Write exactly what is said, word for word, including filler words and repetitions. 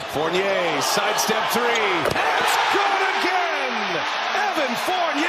Fournier, sidestep three. It's good again! Evan Fournier!